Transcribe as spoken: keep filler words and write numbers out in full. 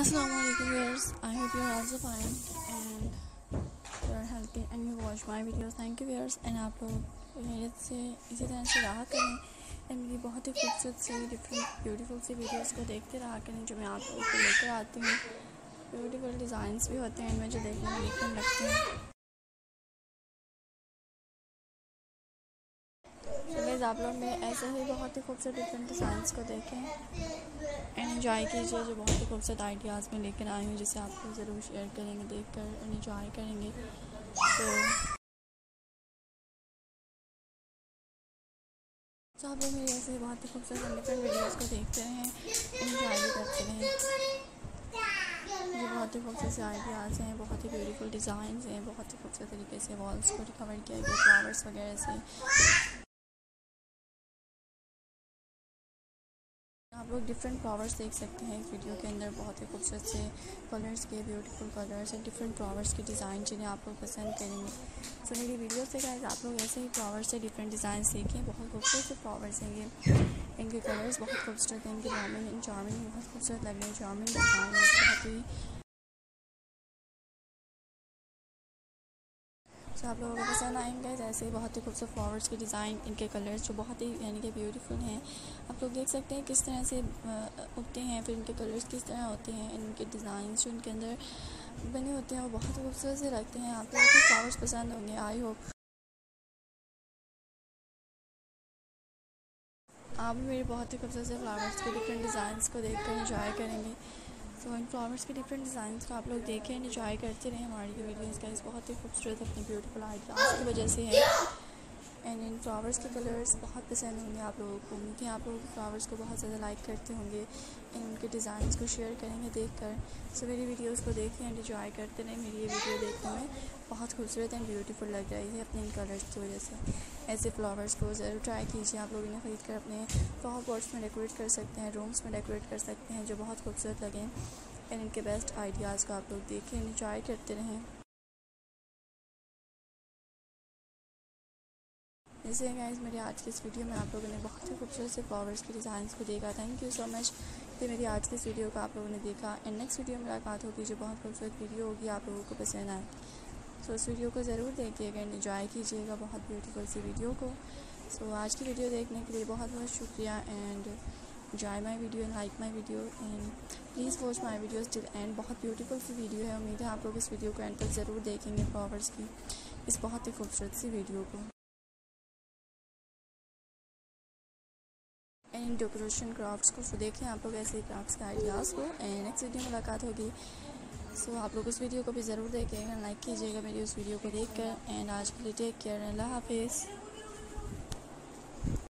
Assalamualaikum viewers, I hope you are also fine and you are healthy and you watch my videos. Thank you viewers and आप लोग मेरे से इसी तरह से रहा करें एंड मेरी बहुत ही खूबसूरत सी डिफरेंट ब्यूटीफुल सी वीडियोस को देखते रहा करें जो मैं आप लोगों को लेकर आती हूँ। ब्यूटीफुल डिज़ाइंस भी होते हैं इनमें जो देखने में डिफरेंट लगते हैं। प्लीज़ आप लोग में ऐसे ही बहुत ही खूबसूरत डिफरेंट डिज़ाइंस को देखें एंड एंजॉय कीजिए जो बहुत ही खूबसूरत आइडियाज़ में लेकर आई हूँ जिसे आप लोग ज़रूर शेयर करेंगे, देख कर एंजॉय करेंगे। तो तो आप लोग मेरी ऐसे बहुत ही खूबसूरत डिफरेंट वीडियोज़ को देखते रहें, एंजॉय भी करते रहें। ये बहुत ही खूबसूरत से आइडियाज़ हैं, बहुत ही ब्यूटीफुल डिज़ाइन हैं, बहुत ही खूबसूरत तरीके से वॉल्स को कवर किया गया फ्लावर्स वगैरह से। आप लोग डिफरेंट फ्लावर्स देख सकते हैं इस वीडियो के अंदर, बहुत ही खूबसूरत से कलर्स के ब्यूटीफुल कलर्स हैं, डिफरेंट फ्लावर्स के डिज़ाइन जिन्हें आप लोग पसंद करेंगे। सो मेरी वीडियो से गाइस आप लोग ऐसे ही फ्लावर्स से डिफरेंट डिज़ाइन सीखें। बहुत खूबसूरत से फ्लावर्स हैं ये, इनके कलर्स बहुत खूबसूरत हैं, इनके चार्मिंग चार्मिंग बहुत खूबसूरत लग रहे हैं, चार्मिंग डिज़ाइन बहुत ही। तो आप लोगों को पसंद आएंगे ऐसे ही बहुत ही खूबसूरत फ्लावर्स के डिज़ाइन, इनके कलर्स जो बहुत ही यानी कि ब्यूटीफुल हैं। आप लोग देख सकते हैं किस तरह से उगते हैं, फिर इनके कलर्स किस तरह होते हैं, इनके डिज़ाइन जो इनके अंदर बने होते हैं वो बहुत खूबसूरत से लगते हैं। आप लोगों को फ्लावर्स पसंद होंगे, आई होप आप भी मेरे बहुत ही खूबसूरत से फ्लावर्स के डिफरेंट डिज़ाइंस को देख कर एंजॉय करेंगे। तो इन फ्लावर्स के डिफरेंट डिज़ाइंस को आप लोग देखें, एंजॉय करते रहें। हमारी जो वीडियोज़ का इस बहुत ही खूबसूरत अपनी ब्यूटीफुल आइडियाज़ की वजह से है एंड इन फ्लावर्स के कलर्स बहुत पसंद होंगे आप लोगों को। उम्मीद है आप लोग फ्लावर्स को बहुत ज़्यादा लाइक करते होंगे एंड उनके डिज़ाइंस को शेयर करेंगे देखकर। सो मेरी वीडियोस को देखें एंड एंजॉय करते रहें। मेरी ये वीडियो देखने में बहुत खूबसूरत एंड ब्यूटीफुल लग रही है अपने इन कलर्स की वजह से। ऐसे फ्लावर्स को ज़रूर ट्राई कीजिए। आप लोग इन्हें ख़रीद कर अपने फ्लावर पॉट्स में डेकोरेट कर सकते हैं, रूम्स में डेकोरेट कर सकते हैं जो बहुत खूबसूरत लगें एंड इनके बेस्ट आइडियाज़ को आप लोग देखें, एंजॉय करते रहें। जैसे गाइस मेरे आज की इस वीडियो में आप लोगों ने बहुत ही खूबसूरत से फ्लावर्स के डिज़ाइंस को देखा। थैंक यू सो मच कि मेरी आज की इस वीडियो को आप लोगों ने देखा एंड नेक्स्ट वीडियो में मुलाकात होगी जो बहुत खूबसूरत वीडियो होगी आप लोगों को पसंद आए। सो इस वीडियो को ज़रूर देखिएगा एंड एंजॉय कीजिएगा बहुत ब्यूटीफुल सी वीडियो को। सो आज की वीडियो देखने के लिए बहुत बहुत शुक्रिया and enjoy my video and like my video and please watch my videos till end. बहुत ब्यूटीफुल सी वीडियो है, उम्मीद है आप लोग इस वीडियो को एंड तक ज़रूर देखेंगे फ्लावर्स की इस बहुत ही खूबसूरत सी वीडियो को। एंड डेकोरेशन क्राफ्ट्स को देखें आप लोग, ऐसे क्राफ्ट्स के आइडियाज़ को एंड नेक्स्ट वीडियो में मुलाकात होगी। सो so, आप लोग उस वीडियो को भी ज़रूर देखिएगा, लाइक कीजिएगा मेरी उस वीडियो को देखकर एंड आज के लिए टेक केयर, अल्लाह हाफिज़।